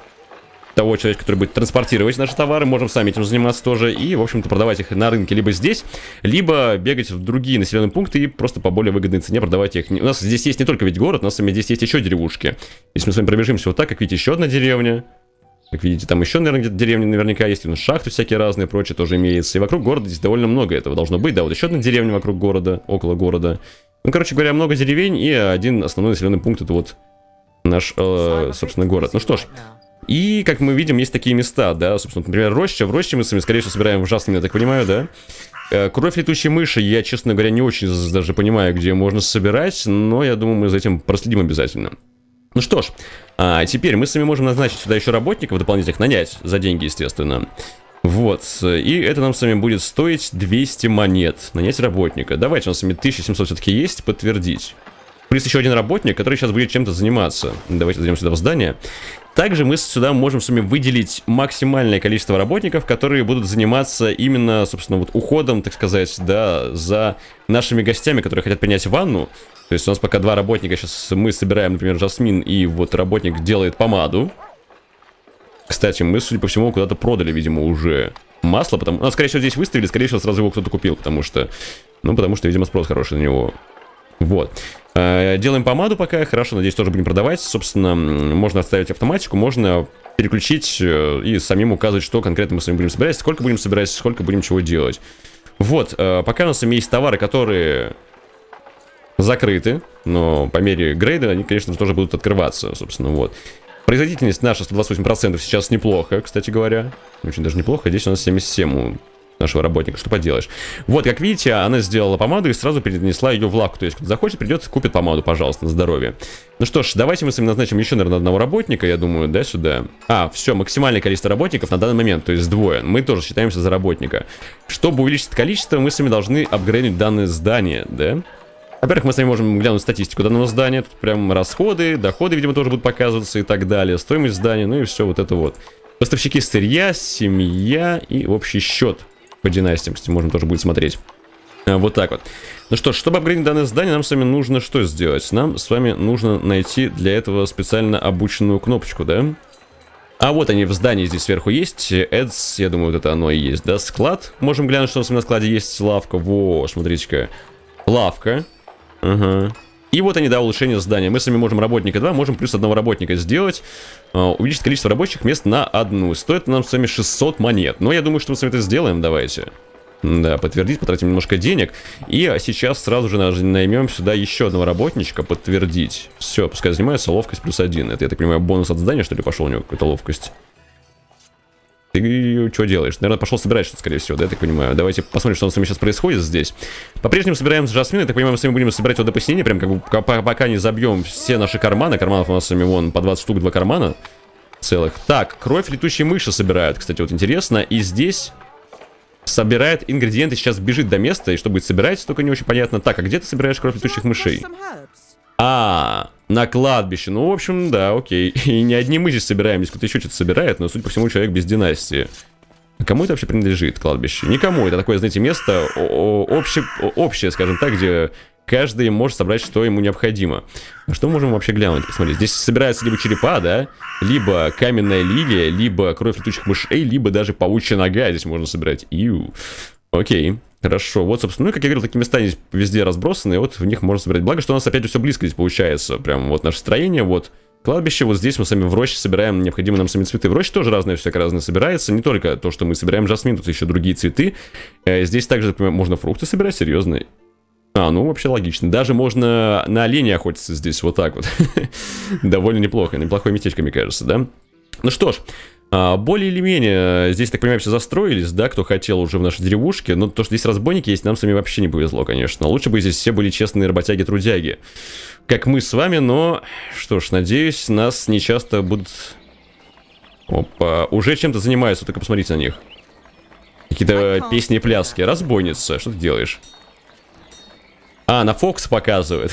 того человека, который будет транспортировать наши товары, можем сами этим заниматься тоже и, в общем-то, продавать их на рынке либо здесь, либо бегать в другие населенные пункты и просто по более выгодной цене продавать их. У нас здесь есть не только ведь город, у нас с вами здесь есть еще деревушки. Если мы с вами пробежимся вот так, как видите, еще одна деревня. Как видите, там еще, наверное, где-то деревни наверняка есть, у нас шахты всякие разные, прочее тоже имеется. И вокруг города здесь довольно много этого должно быть. Да, вот еще одна деревня вокруг города, около города. Ну, короче говоря, много деревень и один основной населенный пункт, это вот наш, э, собственно, город. Ну что ж. И, как мы видим, есть такие места, да, собственно, например, роща. В роще мы с вами, скорее всего, собираем жасмин, я так понимаю, да. Кровь летучей мыши, я, честно говоря, не очень даже понимаю, где можно собирать, но я думаю, мы за этим проследим обязательно. Ну что ж, а теперь мы с вами можем назначить сюда еще работников дополнительных, нанять за деньги, естественно. Вот, и это нам с вами будет стоить двести монет, нанять работника. Давайте, у нас с вами тысяча семьсот все-таки есть, подтвердить. Плюс еще один работник, который сейчас будет чем-то заниматься. Давайте зайдем сюда в здание. Также мы сюда можем с вами выделить максимальное количество работников, которые будут заниматься именно, собственно, вот уходом, так сказать, да, за нашими гостями, которые хотят принять ванну. То есть у нас пока два работника, сейчас мы собираем, например, жасмин, и вот работник делает помаду. Кстати, мы, судя по всему, куда-то продали, видимо, уже масло, потому... Ну, скорее всего, здесь выставили, скорее всего, сразу его кто-то купил, потому что... Ну, потому что, видимо, спрос хороший на него. Вот. Делаем помаду пока, хорошо, надеюсь, тоже будем продавать. Собственно, можно оставить автоматику, можно переключить и самим указывать, что конкретно мы с вами будем собирать, сколько будем собирать, сколько будем чего делать. Вот, пока у нас с вами есть товары, которые закрыты, но по мере грейда они, конечно, тоже будут открываться, собственно, вот. Производительность наша сто двадцать восемь процентов сейчас неплохо, кстати говоря. Очень даже неплохо, здесь у нас семьдесят семь нашего работника, что поделаешь. Вот, как видите, она сделала помаду и сразу перенесла ее в лавку. То есть, кто захочет, придет, купит помаду, пожалуйста, на здоровье. Ну что ж, давайте мы с вами назначим еще, наверное, одного работника, я думаю, да, сюда. А, все, максимальное количество работников на данный момент, то есть двое. Мы тоже считаемся за работника. Чтобы увеличить количество, мы с вами должны апгрейдить данное здание, да? Во-первых, мы с вами можем глянуть статистику данного здания. Тут прям расходы, доходы, видимо, тоже будут показываться и так далее. Стоимость здания, ну и все вот это вот. Поставщики сырья, семья и общий счет. По династиям, кстати, можно тоже будет смотреть. А, вот так вот. Ну что ж, чтобы апгрейдить данное здание, нам с вами нужно что сделать? Нам с вами нужно найти для этого специально обученную кнопочку, да? А вот они в здании здесь сверху есть. Ads, я думаю, вот это оно и есть, да? Склад. Можем глянуть, что у нас на складе есть лавка. Во, смотрите-ка. Лавка. Ага. И вот они, да, улучшение здания. Мы с вами можем работника два, можем плюс одного работника сделать. Увеличить количество рабочих мест на одну. Стоит нам с вами шестьсот монет. Но я думаю, что мы с вами это сделаем, давайте. Да, подтвердить, потратим немножко денег. И сейчас сразу же наймем сюда еще одного работничка, подтвердить. Все, пускай занимается ловкость плюс один. Это, я так понимаю, бонус от здания, что ли, пошел у него какая-то ловкость. Ты что делаешь? Наверное, пошел собирать что-то, скорее всего, да, я так понимаю. Давайте посмотрим, что у нас с вами сейчас происходит здесь. По-прежнему собираем Жасмин, я так понимаю, мы с вами будем собирать его до посинения, прям как бы пока не забьем все наши карманы. Карманов у нас с вами вон по двадцать штук, два кармана целых. Так, кровь летучей мыши собирают, кстати, вот интересно. И здесь собирает ингредиенты, сейчас бежит до места, и что будет собирать, только не очень понятно. Так, а где ты собираешь кровь летучих мышей? А, на кладбище. Ну, в общем, да, окей. И не одни мы здесь собираем, здесь кто-то еще что-то собирает, но, судя по всему, человек без династии. А кому это вообще принадлежит, кладбище? Никому. Это такое, знаете, место общее, общее, скажем так, где каждый может собрать, что ему необходимо. А что мы можем вообще глянуть? Посмотрите, здесь собираются либо черепа, да, либо каменная лилия, либо кровь летучих мышей, либо даже паучья нога здесь можно собирать. Иу. Окей. Хорошо, вот, собственно, ну, как я говорил, такие места здесь везде разбросаны, и вот в них можно собирать. Благо, что у нас опять все близко здесь получается. Прям вот наше строение, вот кладбище, вот здесь мы сами в роще собираем необходимые нам сами цветы. В роще тоже разное всякое разное собирается, не только то, что мы собираем жасмин, тут еще другие цветы. Здесь также, например, можно фрукты собирать, серьезно. А, ну, вообще логично. Даже можно на оленя охотиться здесь вот так вот. Довольно неплохо, неплохое местечко, мне кажется, да? Ну что ж. А, более или менее, здесь, так понимаю, все застроились, да, кто хотел уже в нашей деревушке. Но то, что здесь разбойники есть, нам с вами вообще не повезло, конечно. Лучше бы здесь все были честные работяги-трудяги, как мы с вами, но, что ж, надеюсь, нас не часто будут... Опа, уже чем-то занимаются, только посмотрите на них. Какие-то песни и пляски. Разбойница, что ты делаешь? А, на Фокс показывает.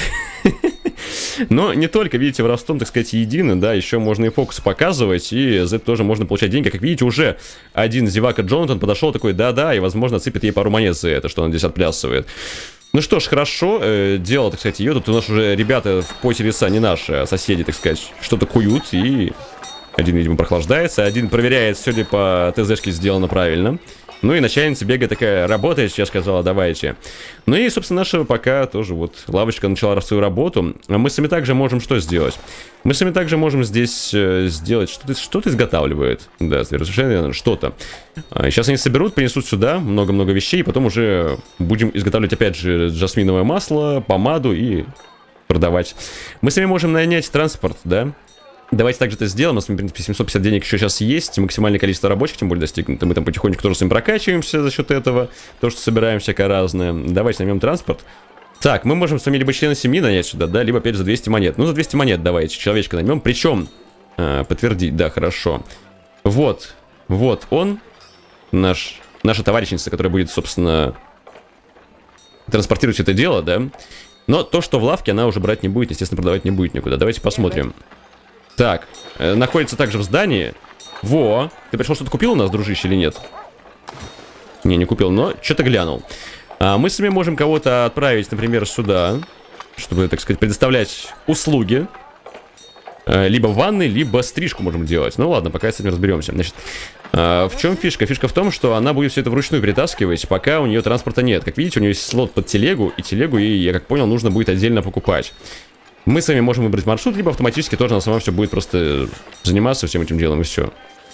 Но не только, видите, воровством, так сказать, едины, да, еще можно и фокус показывать, и за это тоже можно получать деньги. Как видите, уже один зевака Джонатан подошел такой, да-да, и, возможно, отсыпет ей пару монет за это, что он здесь отплясывает. Ну что ж, хорошо, э, дело, так сказать, ее. Тут у нас уже ребята в поте леса, не наши, а соседи, так сказать, что-то куют, и один, видимо, прохлаждается, один проверяет, все ли по ТЗшке сделано правильно. Ну и начальница бега такая, работает, сейчас сказала, давайте. Ну и, собственно, наша пока тоже вот лавочка начала свою работу. А мы сами также можем что сделать? Мы сами также можем здесь э, сделать, что-то что-то изготавливает. Да, совершенно что-то. А, сейчас они соберут, принесут сюда много-много вещей, и потом уже будем изготавливать опять же жасминовое масло, помаду и продавать. Мы сами можем нанять транспорт, да? Давайте также это сделаем. У нас, в принципе, семьсот пятьдесят денег еще сейчас есть. Максимальное количество рабочих, тем более, достигнуто. Мы там потихонечку тоже с ним прокачиваемся за счет этого. То, что собираем всякое разное. Давайте наймем транспорт. Так, мы можем с вами либо члена семьи нанять сюда, да, либо опять за двести монет. Ну, за двести монет давайте человечка наймем. Причем, а, подтвердить, да, хорошо. Вот, вот он, наш, наша товарищница, которая будет, собственно, транспортировать это дело, да. Но то, что в лавке, она уже брать не будет, естественно, продавать не будет никуда. Давайте посмотрим. Так, э, находится также в здании. Во, ты пришел, что-то купил у нас, дружище, или нет? Не, не купил, но что-то глянул. а, Мы с вами можем кого-то отправить, например, сюда, чтобы, так сказать, предоставлять услуги. а, Либо ванны, либо стрижку можем делать. Ну ладно, пока с этим разберемся. Значит, а, в чем фишка? Фишка в том, что она будет все это вручную перетаскивать, пока у нее транспорта нет. Как видите, у нее есть слот под телегу, и телегу ей, я как понял, нужно будет отдельно покупать. Мы с вами можем выбрать маршрут, либо автоматически тоже на самом все будет просто заниматься всем этим делом, и все.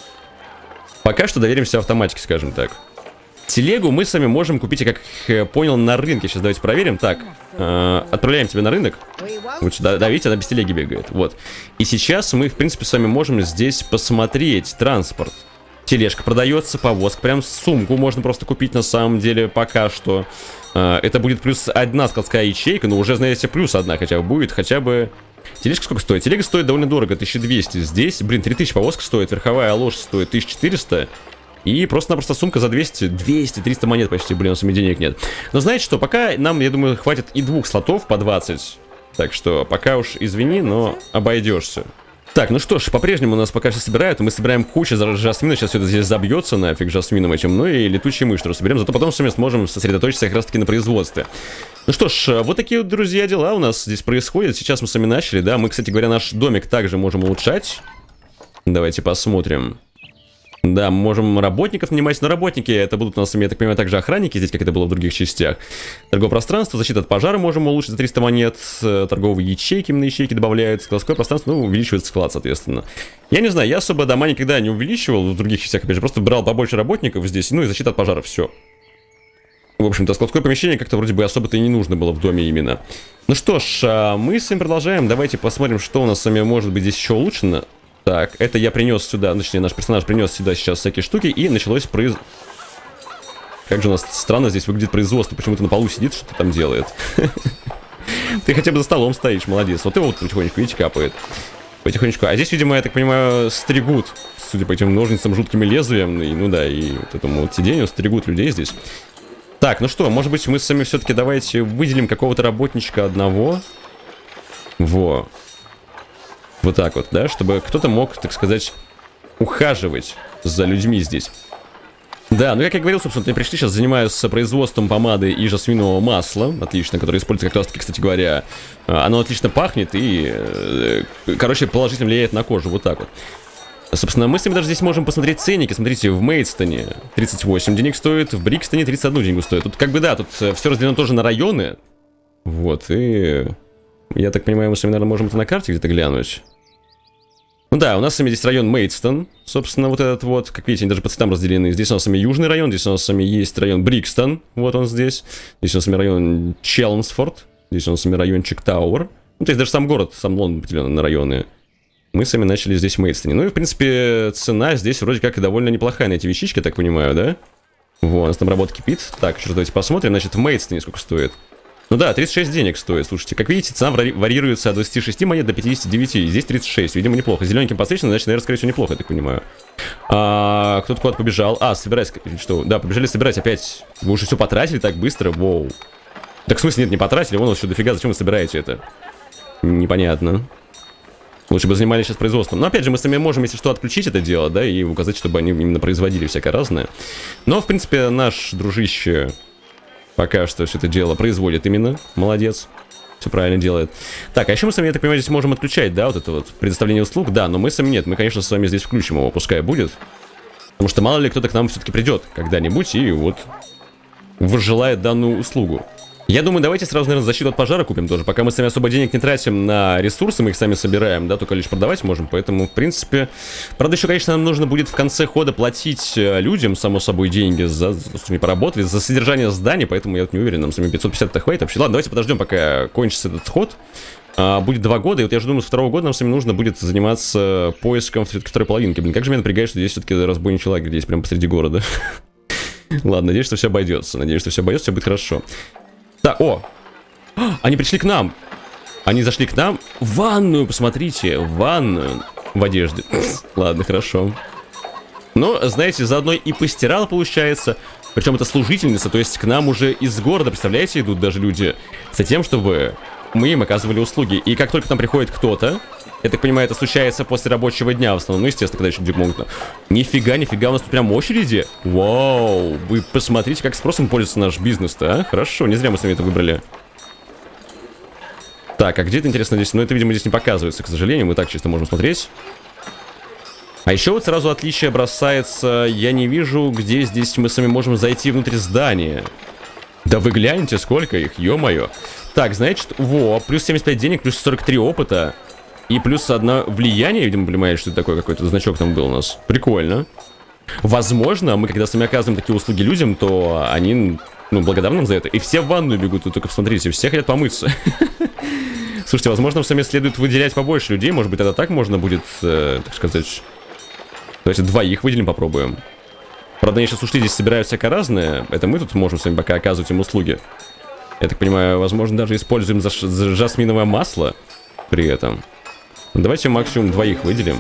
Пока что доверимся автоматике, скажем так. Телегу мы с вами можем купить, я как понял, на рынке. Сейчас давайте проверим. Так, э, отправляем тебя на рынок. Вот сюда, да, видите, она без телеги бегает. Вот. И сейчас мы, в принципе, с вами можем здесь посмотреть транспорт. Тележка продается, повозка, прям сумку можно просто купить на самом деле пока что. Это будет плюс одна складская ячейка, но уже, знаете, плюс одна хотя бы будет, хотя бы... Тележка сколько стоит? Телега стоит довольно дорого, тысяча двести. Здесь, блин, три тысячи повозка стоит, верховая лошадь стоит тысяча четыреста. И просто-напросто сумка за двести, двести, триста монет почти, блин, у нас денег нет. Но знаете что, пока нам, я думаю, хватит и двух слотов по двадцать. Так что пока уж извини, но обойдешься. Так, ну что ж, по-прежнему у нас пока все собирают, мы собираем кучу жасмина, сейчас все это здесь забьется нафиг жасмином этим, ну и летучие мыши тоже соберем, зато потом сами сможем сосредоточиться как раз таки на производстве. Ну что ж, вот такие вот, друзья, дела у нас здесь происходят, сейчас мы сами начали, да, мы, кстати говоря, наш домик также можем улучшать. Давайте посмотрим. Да, мы можем работников нанимать, но работники это будут у нас, я так понимаю, также охранники, здесь как это было в других частях. Торговое пространство, защита от пожара можем улучшить за триста монет, торговые ячейки, именно ячейки добавляются, складское пространство, ну, увеличивается склад, соответственно. Я не знаю, я особо дома никогда не увеличивал в других частях, опять же, просто брал побольше работников здесь, ну и защита от пожара, все. В общем-то, складское помещение как-то вроде бы особо-то и не нужно было в доме именно. Ну что ж, мы с вами продолжаем, давайте посмотрим, что у нас с вами может быть здесь еще улучшено. Так, это я принес сюда, точнее, наш персонаж принес сюда сейчас всякие штуки, и началось произ... Как же у нас странно здесь выглядит производство, почему-то на полу сидит, что-то там делает. Ты хотя бы за столом стоишь, молодец. Вот его вот потихонечку, видите, капает. Потихонечку. А здесь, видимо, я так понимаю, стригут, судя по этим ножницам, жуткими лезвием, и, ну да, и вот этому вот сидению, стригут людей здесь. Так, ну что, может быть, мы с вами все-таки давайте выделим какого-то работничка одного. Во. Вот так вот, да, чтобы кто-то мог, так сказать, ухаживать за людьми здесь. Да, ну как я говорил, собственно, я пришли, сейчас занимаюсь производством помады и жасминового масла, отлично, которое используется как раз таки, кстати говоря, оно отлично пахнет и, короче, положительно влияет на кожу, вот так вот. Собственно, мы с вами даже здесь можем посмотреть ценники, смотрите, в Мейдстоне тридцать восемь денег стоит, в Брикстоне тридцать одну деньгу стоит. Тут как бы, да, тут все разделено тоже на районы, вот, и я так понимаю, мы с вами, наверное, можем это на карте где-то глянуть. Ну да, у нас с вами здесь район Мейдстон, собственно, вот этот вот, как видите, они даже по цветам разделены. Здесь у нас с вами южный район, здесь у нас с вами есть район Брикстон, вот он здесь. Здесь у нас с вами район Челмсфорд, здесь у нас с вами райончик Тауэр. Ну, то есть даже сам город, сам Лондон поделен на районы. Мы с вами начали здесь в Мейдстоне. Ну и, в принципе, цена здесь вроде как довольно неплохая на эти вещички, я так понимаю, да? Вот, у нас там работа кипит. Так, еще раз давайте посмотрим, значит, в Мейдстоне сколько стоит. Ну да, тридцать шесть денег стоит, слушайте. Как видите, цена варьируется от двадцати шести монет до пятидесяти девяти. Здесь тридцать шесть, видимо, неплохо. Зелененьким подсвечено, значит, наверное, скорее всего, неплохо, я так понимаю. А, кто-то куда-то побежал. А, собирать, что? Да, побежали собирать опять. Вы уже все потратили так быстро? Воу. Так в смысле, нет, не потратили, вон еще дофига, зачем вы собираете это? Непонятно. Лучше бы занимались сейчас производством. Но опять же, мы сами можем, если что, отключить это дело, да, и указать, чтобы они именно производили всякое разное. Но, в принципе, наш дружище... Пока что все это дело производит именно. Молодец. Все правильно делает. Так, а еще мы с вами, я так понимаю, здесь можем отключать, да, вот это вот предоставление услуг. Да, но мы с вами нет. Мы, конечно, с вами здесь включим его, пускай будет. Потому что мало ли кто-то к нам все-таки придет когда-нибудь и вот возжелает данную услугу. Я думаю, давайте сразу, наверное, защиту от пожара купим тоже. Пока мы сами особо денег не тратим на ресурсы, мы их сами собираем, да, только лишь продавать можем. Поэтому, в принципе... Правда, еще, конечно, нам нужно будет в конце хода платить людям, само собой, деньги за... за что они поработали, за содержание зданий, поэтому я вот не уверен, нам сами пятьсот пятьдесят-то хватит вообще. Ладно, давайте подождем, пока кончится этот ход. А, будет два года, и вот я же думаю, с второго года нам с вами нужно будет заниматься поиском второй половинки. Блин, как же меня напрягает, что здесь все-таки разбойничий лагерь здесь, прямо посреди города. Ладно, надеюсь, что все обойдется. Надеюсь, что все обойдется, все будет хорошо. Так, о! Они пришли к нам! Они зашли к нам в ванную, посмотрите, в ванную в одежде. Ладно, хорошо. Но, знаете, заодно и постирала, получается. Причем это служительница, то есть к нам уже из города, представляете, идут даже люди за тем, чтобы мы им оказывали услуги. И как только к нам приходит кто-то, я так понимаю, это случается после рабочего дня в основном, ну, естественно, когда еще люди могут... Нифига, нифига, у нас тут прям очереди. Вау, вы посмотрите, как спросом пользуется наш бизнес-то, а? Хорошо, не зря мы с вами это выбрали. Так, а где это, интересно, здесь? Ну, это, видимо, здесь не показывается, к сожалению, мы так чисто можем смотреть. А еще вот сразу отличие бросается, я не вижу, где здесь мы с вами можем зайти внутрь здания. Да вы гляньте, сколько их, ё-моё. Так, значит, во, плюс семьдесят пять денег, плюс сорок три опыта. И плюс одно влияние, видимо, понимаешь, что это такое, какой-то значок там был у нас. Прикольно. Возможно, мы когда с вами оказываем такие услуги людям, то они, ну, благодарны нам за это. И все в ванную бегут, вы только посмотрите, все хотят помыться. Слушайте, возможно, с вами следует выделять побольше людей, может быть, тогда так можно будет, э, так сказать... Давайте двоих выделим, попробуем. Правда, они сейчас ушли, здесь собирают всякое разное. Это мы тут можем с вами пока оказывать им услуги. Я так понимаю, возможно, даже используем за, за жасминовое масло при этом. Давайте максимум двоих выделим.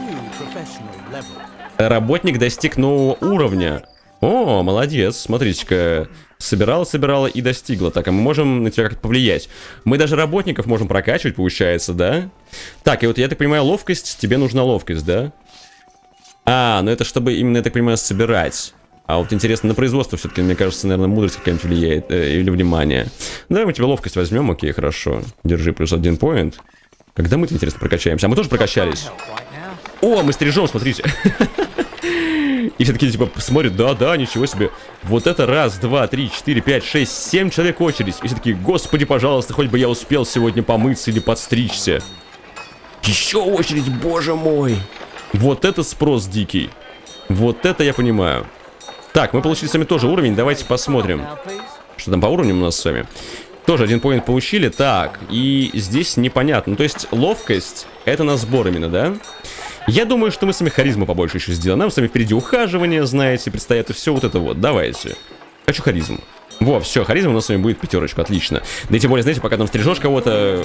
Работник достиг нового уровня. О, молодец, смотрите-ка. Собирала, собирала и достигла. Так, а мы можем на тебя как-то повлиять. Мы даже работников можем прокачивать, получается, да? Так, и вот я так понимаю, ловкость, тебе нужна ловкость, да? А, ну это чтобы именно, я так понимаю, собирать. А вот интересно, на производство все-таки, мне кажется, наверное, мудрость какая-нибудь влияет. Э, или внимание. Ну, давай мы тебе ловкость возьмем, окей, хорошо. Держи, плюс один поинт. Когда мы-то, интересно, прокачаемся? А мы тоже прокачались. О, мы стрижем, смотрите. И все такие, типа, смотрят, да-да, ничего себе. Вот это раз, два, три, четыре, пять, шесть, семь человек очередь. И все такие, господи, пожалуйста, хоть бы я успел сегодня помыться или подстричься. Еще очередь, боже мой. Вот это спрос дикий. Вот это я понимаю. Так, мы получили с вами тоже уровень, давайте посмотрим. Что там по уровням у нас с вами? Тоже один поинт получили. Так, и здесь непонятно. Ну, то есть ловкость, это на сбор именно, да? Я думаю, что мы с вами харизму побольше еще сделаем. Нам с вами впереди ухаживание, знаете, предстоит и все вот это вот. Давайте. Хочу харизму. Во, все, харизма у нас с вами будет пятерочка, отлично. Да и тем более, знаете, пока там стрижешь кого-то...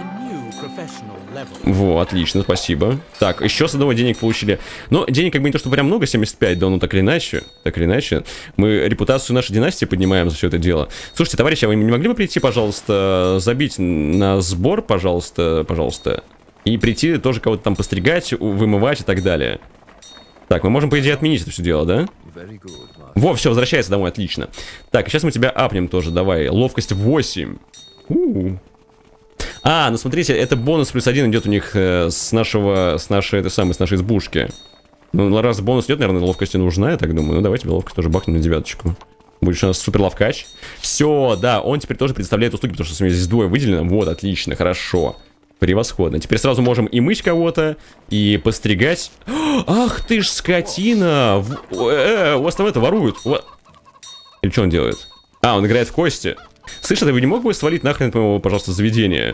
Во, отлично, спасибо. Так, еще с одного денег получили. Но денег как бы не то, что прям много, семьдесят пять, да, ну так или иначе. Так или иначе. Мы репутацию нашей династии поднимаем за все это дело. Слушайте, товарищи, а вы не могли бы прийти, пожалуйста, забить на сбор, пожалуйста, пожалуйста. И прийти тоже кого-то там постригать, вымывать и так далее. Так, мы можем, по идее, отменить это все дело, да? Во, все, возвращается домой, отлично. Так, сейчас мы тебя апнем тоже, давай. Ловкость восемь. У-у-у. А, ну смотрите, это бонус плюс один идет у них э, с нашего, с нашей, это самой, с нашей избушки. Ну, раз бонус идет, наверное, ловкости нужна, я так думаю. Ну, давайте тебе ловкость тоже бахнем на девяточку. Будешь у нас супер ловкач. Все, да, он теперь тоже представляет услуги, потому что здесь двое выделено. Вот, отлично, хорошо. Превосходно. Теперь сразу можем и мыть кого-то, и постригать. Ах ты ж скотина! В... Э, у вас там это воруют. Во... Или что он делает? А, он играет в кости. Слышь, а ты не мог бы свалить нахрен от моего, пожалуйста, заведения?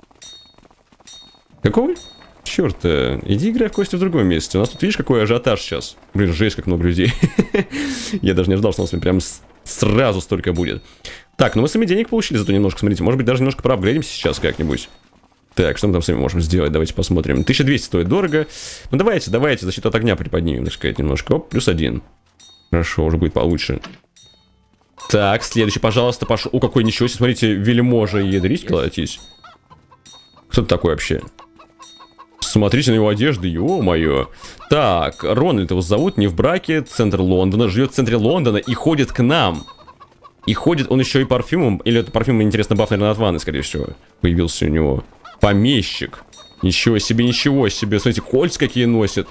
Какого? Черт, иди играй в кости в другом месте. У нас тут, видишь, какой ажиотаж сейчас. Блин, жесть, как много людей. Я даже не ожидал, что у нас прям сразу столько будет. Так, ну мы сами денег получили зато немножко, смотрите. Может быть, даже немножко проапгрейдимся сейчас как-нибудь. Так, что мы там с вами можем сделать? Давайте посмотрим. тысяча двести стоит дорого. Ну давайте, давайте, защиту от огня приподнимем, так сказать, немножко. Оп, плюс один. Хорошо, уже будет получше. Так, следующий, пожалуйста, пошел. О, какой ничего себе, смотрите, вельможа ядрить колотись. Кто ты такой вообще? Смотрите на его одежды, ё-моё. Так, Рональд его зовут, не в браке, центр Лондона, живет в центре Лондона и ходит к нам. И ходит он еще и парфюмом, или это парфюм, интересно, баф, наверное, от ванны, скорее всего, появился у него. Помещик. Ничего себе, ничего себе, смотрите, кольца какие носит.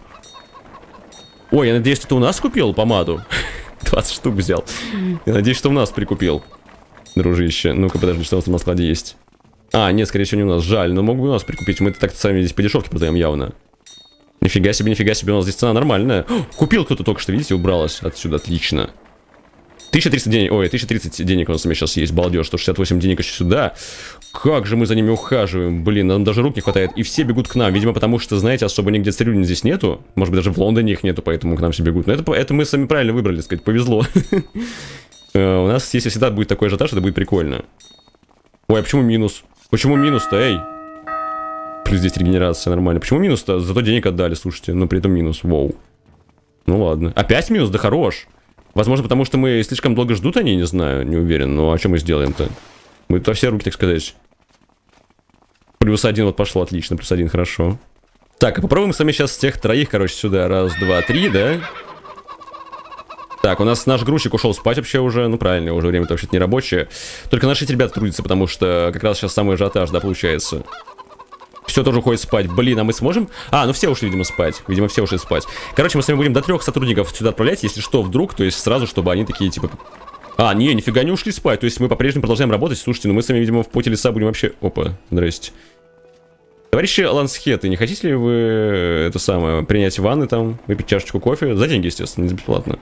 Ой, я надеюсь, ты у нас купил помаду? двадцать штук взял. Я надеюсь, что у нас прикупил, дружище. Ну-ка, подожди, что у нас там на складе есть? А, нет, скорее всего, не у нас. Жаль, но мог бы у нас прикупить. Мы это так-то сами здесь по дешевке продаем явно. Нифига себе, нифига себе, у нас здесь цена нормальная. О, купил кто-то только что, видите, убралась отсюда, отлично. тысяча триста денег, ой, тысяча тридцать денег у нас у меня сейчас есть, балдеж. сто шестьдесят восемь денег еще сюда. Как же мы за ними ухаживаем, блин, нам даже рук не хватает. И все бегут к нам, видимо, потому что, знаете, особо нигде цирюлин здесь нету. Может быть, даже в Лондоне их нету, поэтому к нам все бегут. Но это, это мы сами правильно выбрали, так сказать, повезло. У нас, если всегда будет такой ажиотаж, это будет прикольно. Ой, а почему минус? Почему минус-то, эй? Плюс десять регенерация, нормально. Почему минус-то? Зато денег отдали, слушайте, но при этом минус, воу. Ну ладно. Опять минус? Да хорош. Возможно, потому что мы слишком долго ждут они, не знаю, не уверен. Ну, а что мы сделаем-то? Мы во все руки, так сказать. Плюс один вот пошло, отлично, плюс один, хорошо. Так, а попробуем с вами сейчас всех троих, короче, сюда. Раз, два, три, да? Так, у нас наш грузчик ушел спать вообще уже. Ну, правильно, уже время-то вообще-то не рабочее. Только наши ребята трудятся, потому что как раз сейчас самый ажиотаж, да, получается. Все тоже уходит спать. Блин, а мы сможем? А, ну все ушли, видимо, спать. Видимо, все ушли спать. Короче, мы с вами будем до трех сотрудников сюда отправлять, если что, вдруг, то есть сразу, чтобы они такие, типа... А, не, нифига не ушли спать. То есть мы по-прежнему продолжаем работать. Слушайте, ну мы с вами, видимо, в поте леса будем вообще... Опа, здрасте. Товарищи лансхеты, не хотите ли вы, это самое, принять ванны там, выпить чашечку кофе? За деньги, естественно, не бесплатно.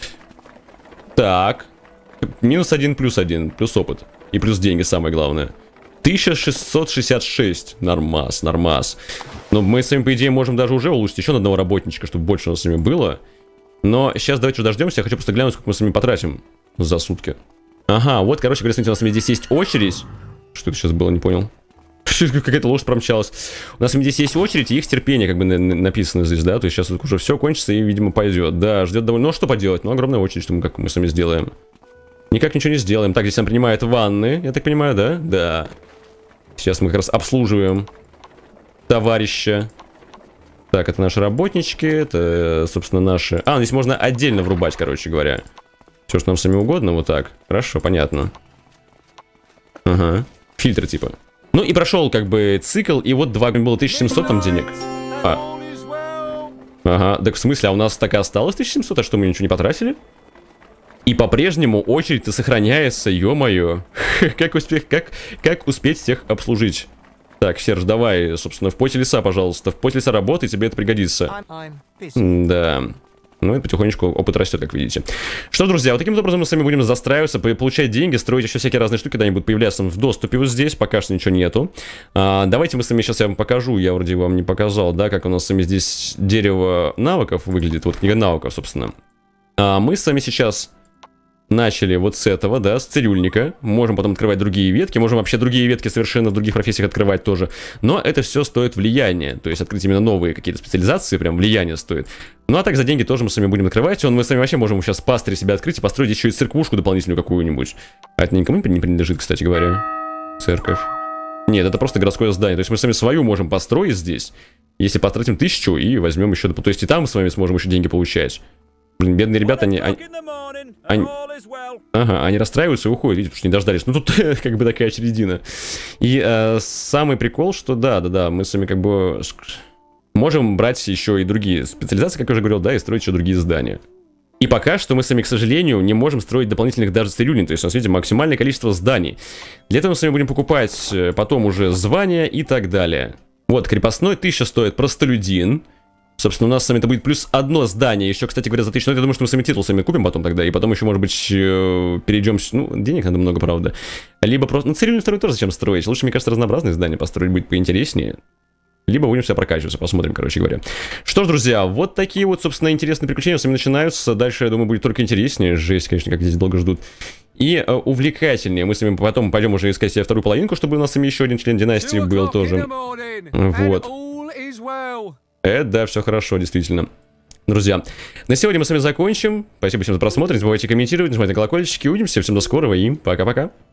Так. Минус один, плюс один, плюс опыт. И плюс деньги, самое главное. тысяча шестьсот шестьдесят шесть. Нормас, нормас. Но мы с вами, по идее, можем даже уже улучшить еще на одного работничка, чтобы больше у нас с ними было. Но сейчас давайте дождемся. Я хочу просто глянуть, сколько мы с вами потратим за сутки. Ага, вот, короче говоря, смотрите, у нас с вами здесь есть очередь. Что это сейчас было, не понял. Какая-то лошадь промчалась. У нас с вами здесь есть очередь, и их терпение, как бы написано здесь, да. То есть сейчас уже все кончится и, видимо, пойдет. Да, ждет довольно. Ну, а что поделать? Ну, огромная очередь, что мы, как мы с вами сделаем. Никак ничего не сделаем. Так, здесь нам принимают ванны, я так понимаю, да? Да. Сейчас мы как раз обслуживаем товарища. Так, это наши работнички, это, собственно, наши... А, здесь можно отдельно врубать, короче говоря. Все, что нам сами угодно, вот так. Хорошо, понятно. Ага. Фильтр, типа. Ну и прошел, как бы, цикл, и вот два, было тысяча семьсот там денег. А. Ага, так в смысле, а у нас так и осталось тысяча семьсот, а что, мы ничего не потратили? И по-прежнему очередь-то сохраняется, ё-моё. Как успеть, как, как успеть всех обслужить? Так, Серж, давай, собственно, в поте леса, пожалуйста. В поте леса работай, тебе это пригодится. Да. Ну и потихонечку опыт растет, как видите. Что, друзья, вот таким образом мы с вами будем застраиваться, получать деньги, строить еще всякие разные штуки, когда они будут появляться в доступе вот здесь, пока что ничего нету. А, давайте мы с вами, сейчас я вам покажу, я вроде вам не показал, да, как у нас с вами здесь дерево навыков выглядит, вот книга навыков, собственно. А, мы с вами сейчас начали вот с этого, да, с цирюльника. Можем потом открывать другие ветки. Можем вообще другие ветки совершенно в других профессиях открывать тоже. Но это все стоит влияния. То есть открыть именно новые какие-то специализации, прям влияние стоит. Ну а так за деньги тоже мы с вами будем открывать. Он, мы с вами вообще можем сейчас пастырь себя открыть и построить еще и церквушку дополнительную какую-нибудь. А это никому не принадлежит, кстати говоря. Церковь. Нет, это просто городское здание. То есть мы с вами свою можем построить здесь. Если потратим тысячу и возьмем еще... То есть и там мы с вами сможем еще деньги получать. Блин, бедные ребята, они, они, они, ага, они расстраиваются и уходят, видите, потому что не дождались. Ну, тут как бы такая чередина. И э, самый прикол, что да-да-да, мы с вами как бы можем брать еще и другие специализации, как я уже говорил, да, и строить еще другие здания. И пока что мы с вами, к сожалению, не можем строить дополнительных даже цирюлин, то есть у нас, видите, максимальное количество зданий. Для этого мы с вами будем покупать потом уже звания и так далее. Вот, крепостной тысяча стоит простолюдин. Собственно, у нас с вами это будет плюс одно здание. Еще, кстати говоря, за тысячу. Но я думаю, что мы сами титул сами купим потом тогда. И потом еще, может быть, перейдем... Ну, денег надо много, правда. Либо просто... Ну, цирюльник второй тоже зачем строить? Лучше, мне кажется, разнообразные здания построить будет поинтереснее. Либо будем себя прокачиваться. Посмотрим, короче говоря. Что ж, друзья, вот такие вот, собственно, интересные приключения с вами начинаются. Дальше, я думаю, будет только интереснее. Жесть, конечно, как здесь долго ждут. И э, увлекательнее. Мы с вами потом пойдем уже искать себе вторую половинку, чтобы у нас с вами еще один член династии был тоже. Вот. Это, да, все хорошо, действительно. Друзья, на сегодня мы с вами закончим. Спасибо всем за просмотр. Не забывайте комментировать, нажимать на колокольчики. Увидимся. Всем до скорого и пока-пока.